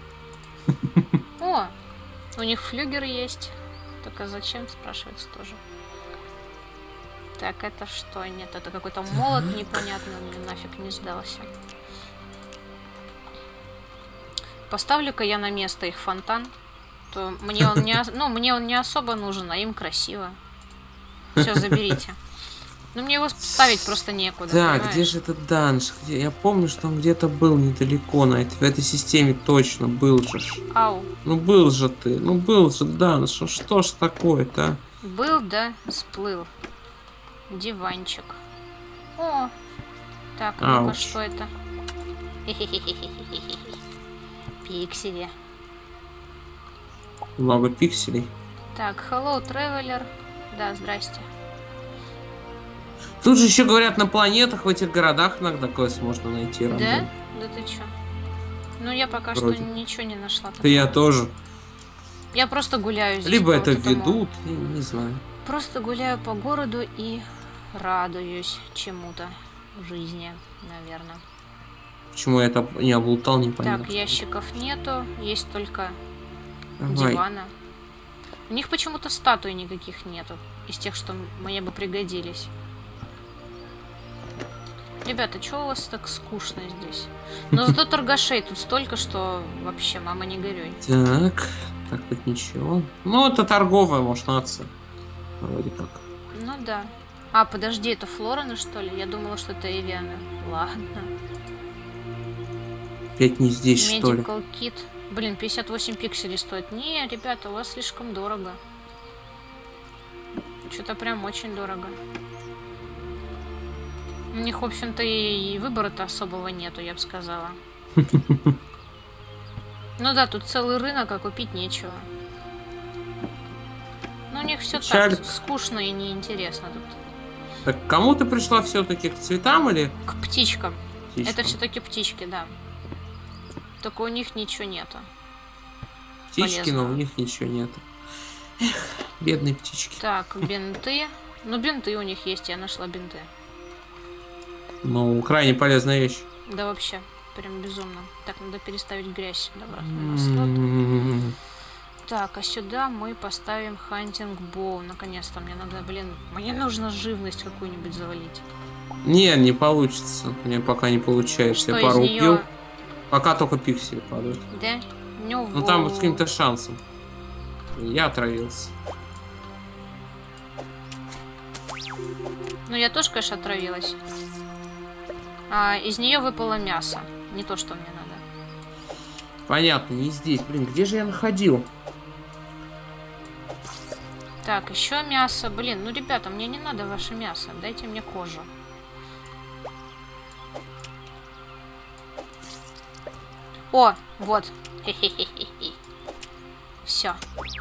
О, у них флюгер есть. Только зачем, спрашивается тоже. Так, это что? Нет, это какой-то молот непонятный, он мне нафиг не сдался. Поставлю-ка я на место их фонтан. То мне он не, ос- ну, мне он не особо нужен, а им красиво. Все, заберите. Ну, мне его ставить просто некуда. Так, понимаешь? где же этот данж? Где? Я помню, что он где-то был недалеко, на этой, в этой системе точно был же. ж. Ау. Ну был же ты, ну был же данж, ну что ж такое-то? Был, да, сплыл. Диванчик. О! Так, ну-ка, Ауч. что это? Пиксели. Много пикселей. Так, hello, traveler. Да, здрасте. Тут же еще говорят, на планетах, в этих городах иногда квест можно найти. Да? рандом. Да ты чё? Ну, я пока Вроде. что ничего не нашла. Да я такого. тоже. Я просто гуляю здесь. Либо по это вот этому- ведут, я не знаю. Просто гуляю по городу и радуюсь чему-то в жизни, наверное. Почему я это не облутал, непонятно. Так, ящиков нету, есть только Давай. дивана. У них почему-то статуй никаких нету, из тех, что мне бы пригодились. Ребята, чего у вас так скучно здесь? Но зато торгашей тут столько, что вообще, мама, не горюй. Так, так тут ничего. Ну, это торговая, может, нация. Вроде как. Ну да. А, подожди, это Флорена, что ли? Я думала, что это Эвиана. Ладно. Опять не здесь, что ли? Medical Kit. Блин, пятьдесят восемь пикселей стоит. Не, ребята, у вас слишком дорого. Что-то прям очень дорого. У них, в общем-то, и выбора-то особого нету, я бы сказала. Ну да, тут целый рынок, а купить нечего. Но у них все Печаль. так скучно и неинтересно тут. Так, к кому ты пришла все-таки? К цветам или К птичкам. птичкам? Это все-таки птички, да. Только у них ничего нету. Птички, но полезного. у них ничего нет. Эх, бедные птички. Так, бинты. Ну, бинты у них есть, я нашла бинты. Ну, крайне полезная вещь. Да вообще, прям безумно. Так, надо переставить грязь сюда обратно на слот. М-м-м. Так, а сюда мы поставим хантинг боу. Наконец-то мне надо, блин, мне нужно живность какую-нибудь завалить. Не, не получится. Мне пока не получается. Что Я из пару нее? убил. Пока только пиксели падают. Да? Ну, Ну там вот с каким-то шансом. Я отравился. Ну, я тоже, конечно, отравилась. А, из нее выпало мясо. Не то, что мне надо. Понятно, не здесь. Блин, где же я находил? Так, еще мясо. Блин, ну, ребята, мне не надо ваше мясо. Дайте мне кожу. О, вот. Все.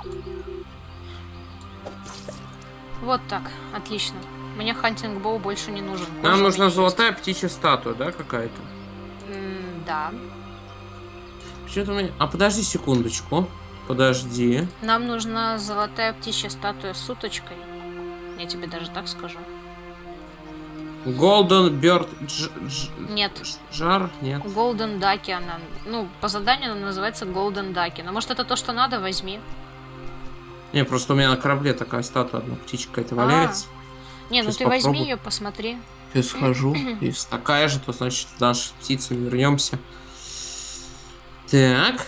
Вот так. Отлично. Мне хантинг боу больше не нужен. Кожа Нам у нужна меня есть. золотая птичья статуя, да, какая-то? М, да. Что-то у меня... А подожди секундочку. Подожди. Нам нужна золотая птичья статуя с уточкой. Я тебе даже так скажу. Golden Bird Дж... Дж... Нет. Жар? Нет. Golden Ducky она. Ну, по заданию она называется Golden Ducky. Но может это то, что надо, возьми. Не, просто у меня на корабле такая статуя, одна птичка это валяется. Не, ну Сейчас ты возьми попробую. ее, посмотри. Я схожу. Если такая же, то значит наши птицы вернемся. Так.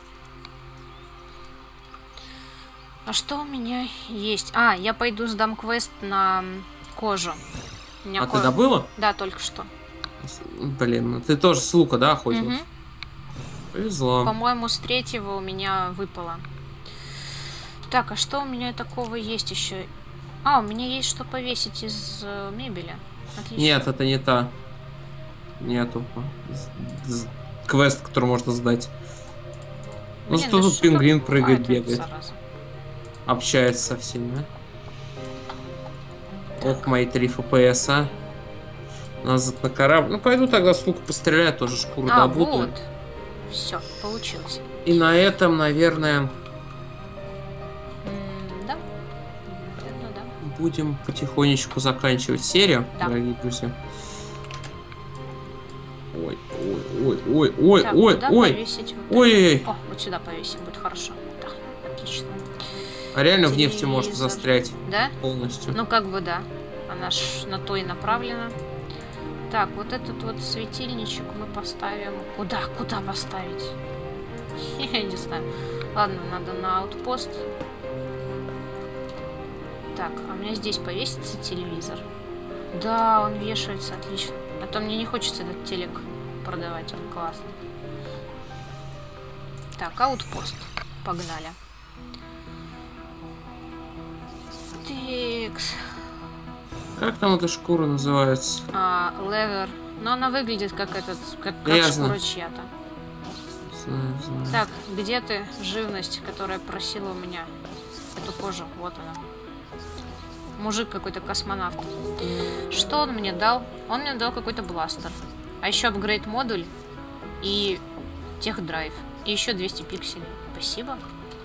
А что у меня есть? А, я пойду сдам квест на кожу. У меня А ко- ты добыла? Да, только что. Блин, ну ты тоже с лука, да, охотилась? Мгм. Повезло. По-моему, с третьего у меня выпало. Так, а что у меня такого есть еще? А, у меня есть что повесить из э, мебели. Отлично. Нет, это не та. Нету. З- з- Квест, который можно сдать. Ну, Блин, зато да тут что пингвин такое, прыгает, эта бегает. зараза? Общается со всеми, да? Ох, мои три эф пи эс, а. Назад на корабль. Ну, пойду тогда с лука постреляю, тоже шкуру А, добутаю. вот. Все, получилось. И на этом, наверное, М, да. Наверное, да. будем потихонечку заканчивать серию, Да. дорогие друзья. Ой, ой, ой, ой, ой, Так, ой, куда ой, повесить вот ой, это? О, вот сюда повесим, будет хорошо. Да, отлично. а реально в нефти может Телевизор. застрять Да? полностью. Ну, как бы да. Она ж на то и направлена. Так, вот этот вот светильничек мы поставим. Куда? Куда поставить? Я не знаю. Ладно, надо на аутпост. Так, а у меня здесь повесится телевизор. Да, он вешается, отлично. А то мне не хочется этот телек продавать, он классный. Так, аутпост. Погнали. Тикс. Как там эта шкура называется? А, левер. Но она выглядит как этот, как, как Я шкура знаю. чья-то. Знаю, знаю. Так, где ты, живность, которая просила у меня эту кожу? Вот она. Мужик какой-то, космонавт. Что он мне дал? Он мне дал какой-то бластер. А еще апгрейд модуль и техдрайв. И еще двести пикселей. Спасибо.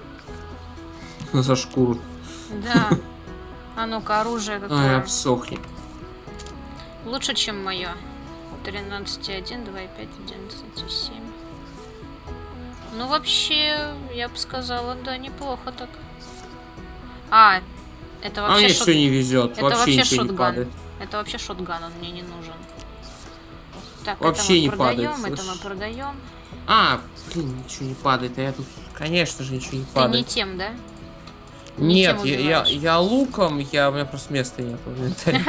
За шкуру. Да. А ну-ка, оружие Ай, какое. обсохни. Лучше, чем мое. тринадцать и один, два и пять, одиннадцать и семь. Ну, вообще, я бы сказала, да, неплохо так. А, это А вообще мне шот... все не везет. Это Вообще вообще ничего не шотган. падает. Это вообще шотган, он мне не нужен. Так, Вообще не это мы продаем, падает, это мы слышь. продаем. А, блин, ничего не падает. А я тут, конечно же, ничего не Ты падает. не тем, да? Не Нет, тем я, я, убиваешь. я луком, я, у меня просто места нет в инвентаре.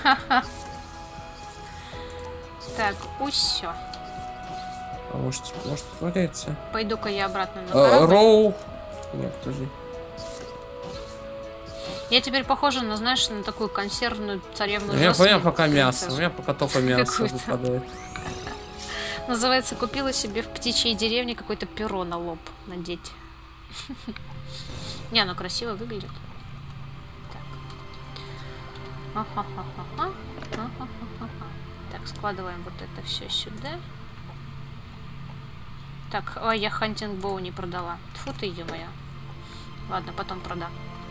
Так, усё. А может, может творится? Пойду-ка я обратно на А, корабль. Роу. Нет, подожди. Я теперь похожа на, знаешь, на такую консервную царевну У меня, у Жасмин, меня пока мясо. принцессу. У меня пока только мясо Какую-то. выпадает. Называется, купила себе в птичьей деревне какое-то перо на лоб надеть. Не, оно красиво выглядит. Так. Ахахахаха. Ахахахаха. Так, складываем вот это все сюда. Так, ой, я хантинг боу не продала. Тьфу ты, ё-моё. Ладно, потом продам.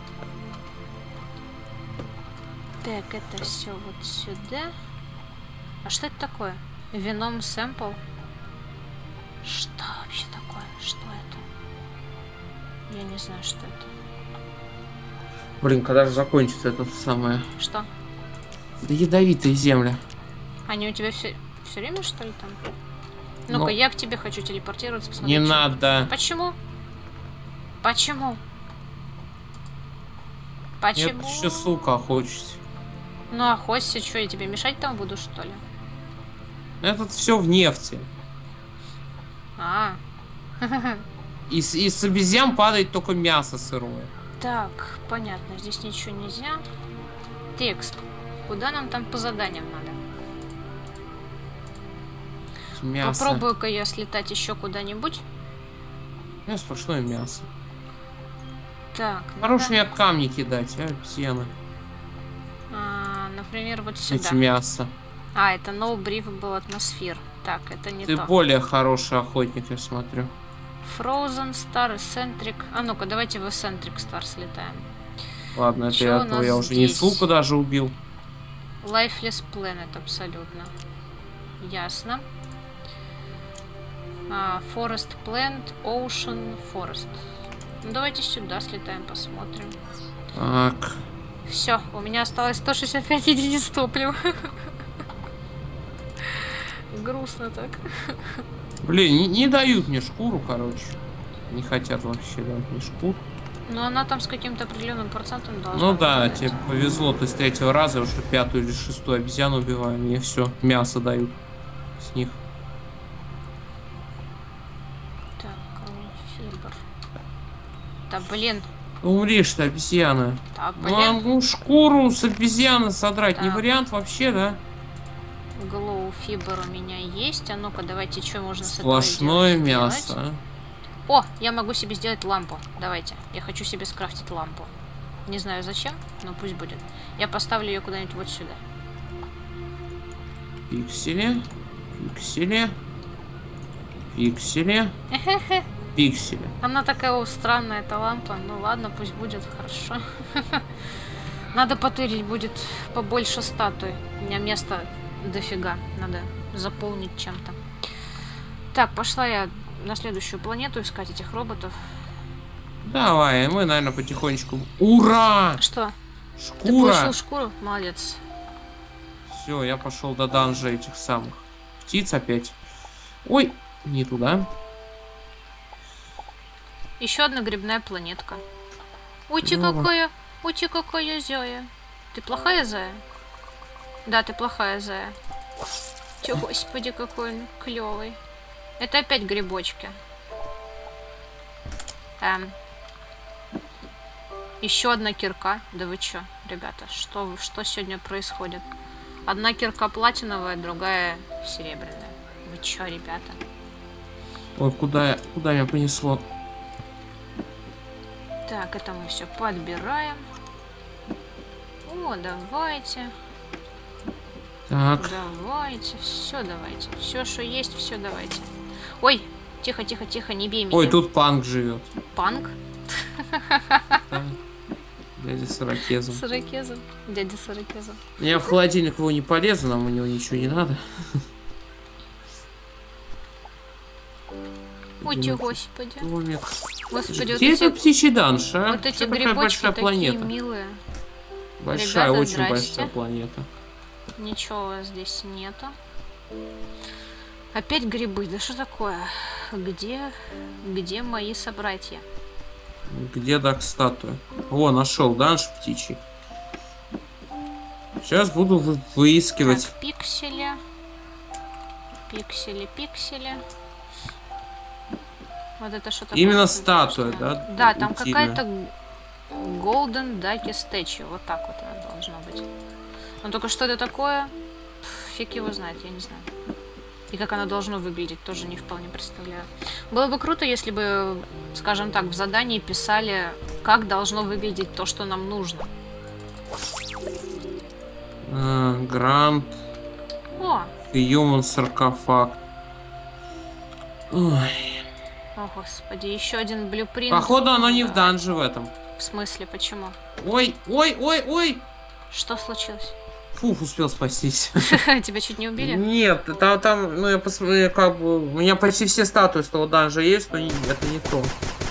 Так, это все вот сюда. А что это такое? Веном сэмпл? Что вообще такое? Что это? Я не знаю, что это. Блин, когда же закончится это самое? Что? Да ядовитые земли. Они у тебя все, все время, что ли, там? Ну-ка, Но- я к тебе хочу телепортироваться. Не посмотреть, что- надо. Почему? Почему? Почему? Нет, еще сука охочется. Ну, охоться, что, я тебе мешать там буду, что ли? Это все в нефти. А, И с, и с обезьян падает только мясо сырое. так, понятно, здесь ничего нельзя. Текст. Куда нам там по заданиям надо? Мясо. Попробую-ка я слетать еще куда-нибудь. У меня сплошное мясо. Так, Хорош надо, мне камни кидать, а, обезьяны. а, например, вот Эти сюда. мясо. А, это no brief был атмосфер. Так, это не Ты то. более хороший охотник, я смотрю. Frozen Star, Eccentric. А ну-ка, давайте в Eccentric Star слетаем. Ладно, это Чё я, у этого нас я уже не здесь? суку даже убил. Lifeless Planet, абсолютно. Ясно. А, Forest Plant, Ocean, Forest. Ну, давайте сюда слетаем, посмотрим. Так. Все, у меня осталось сто шестьдесят пять единиц топлива. Грустно так. Блин, не, не дают мне шкуру, короче. Не хотят вообще дать мне шкуру. Но она там с каким-то определенным процентом должна. Ну да, выпадать. тебе повезло, ты с третьего раза уже пятую или шестую обезьяну убиваю. Мне все, мясо дают с них. Так, фибр. Да блин. Умришь ты, обезьяна. Так, Ну, а, блин. ну, шкуру с обезьяны содрать не Так. вариант вообще, да? Glow фибр у меня есть. А ну-ка, давайте, что можно с этого Сплошное делать? мясо. Сделать? а. О, я могу себе сделать лампу. Давайте. Я хочу себе скрафтить лампу. Не знаю зачем, но пусть будет. Я поставлю ее куда-нибудь вот сюда. Пиксели. Пиксели. Пиксели. Пиксели. Она такая о, странная, эта лампа. Ну ладно, пусть будет, хорошо. Надо потырить будет побольше статуи. У меня места дофига. Надо заполнить чем-то. Так, пошла я на следующую планету искать этих роботов. Давай, мы, наверное, потихонечку. Ура! Что? Ты Шкура! получил шкуру? Молодец. Все, я пошел до данжа этих самых. Птиц опять. Ой, не туда. Еще одна грибная планетка. Ути Ну, какая, ути какая зая. Ты плохая зая? Да, ты плохая, Зая. Чё, господи, какой он клёвый. Это опять грибочки. Эм. Еще одна кирка. Да вы чё, ребята, что, что сегодня происходит? Одна кирка платиновая, другая серебряная. Вы чё, ребята? Ой, куда я, куда меня понесло? Так, это мы все подбираем. О, давайте. Так. Давайте, все давайте. Все, что есть, все давайте. Ой, тихо, тихо, тихо, не бей меня. Ой, тут панк живет. Панк? Да. Дядя с ирокезом. С ирокезом. Дядя с ирокезом. Я в холодильник его не полезу, нам у него ничего не надо. Ой, ты, господи. Домик. Господи, Где вот это эти, птичий данж, а? вот эти Что такая грибочки большая такие планета? милые. Большая, Ребята, очень здрасте. большая планета. Ничего у вас здесь нету. Опять грибы, да что такое? Где, где мои собратья? Где дак статуя? О, нашел данж птичий. Сейчас буду вы выискивать. Так, пиксели. Пиксели, пиксели. Вот это что такое? Именно статуя, да? Да, там Утиная. какая-то Golden Ducky Statue. Вот так вот она должна быть. Но только что это такое? Пф, фиг его знает, я не знаю. И как оно должно выглядеть, тоже не вполне представляю. Было бы круто, если бы, скажем так, в задании писали, как должно выглядеть то, что нам нужно. А, Грант. О! Human саркофаг. Ой. О, господи, еще один блюпринт. Походу оно не в Давай. данже в этом. В смысле, почему? Ой, ой, ой, ой. Что случилось? Фух, успел спастись. Тебя чуть не убили? Нет, там, там, ну я посмотрю, как бы, у меня почти все статуи с того данжа есть, но не, это не то.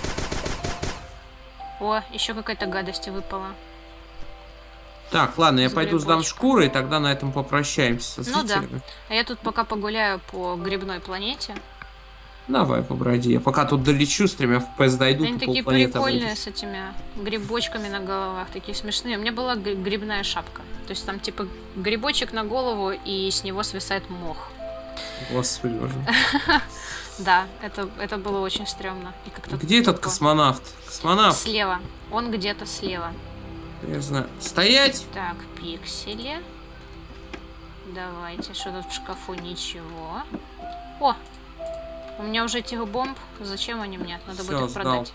О, еще какая-то гадость выпала. Так, ладно, я С пойду сдам грибочком. шкуры, и тогда на этом попрощаемся со Ну да. зрителями. А я тут пока погуляю по грибной планете. Давай, поброди. Я пока тут долечу, с тремя эф пи эс дойду, Они то такие полпланеты прикольные обойдусь. с этими грибочками на головах, такие смешные. У меня была гри- грибная шапка. То есть там типа грибочек на голову, и с него свисает мох. Господи боже. Да, это, это было очень стрёмно. И как-то Где этот тупо. космонавт? Космонавт, Слева. Он где-то слева. я знаю. Стоять! Так, пиксели. Давайте, что тут в шкафу? Ничего. О! У меня уже этих бомб. Зачем они мне? Надо Всё, будет их сдал. продать.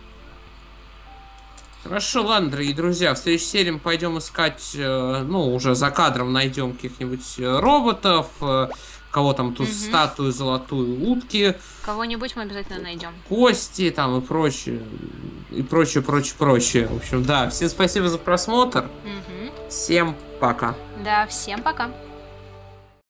Хорошо, ладно, дорогие друзья, в следующей серии мы пойдем искать, э, ну, уже за кадром найдем каких-нибудь э, роботов, э, кого там тут Мгм. статую золотую утки, Кого-нибудь мы обязательно найдем. кости там и прочее, и прочее, прочее, прочее. В общем, да, всем спасибо за просмотр, Мгм. всем пока. Да, всем пока.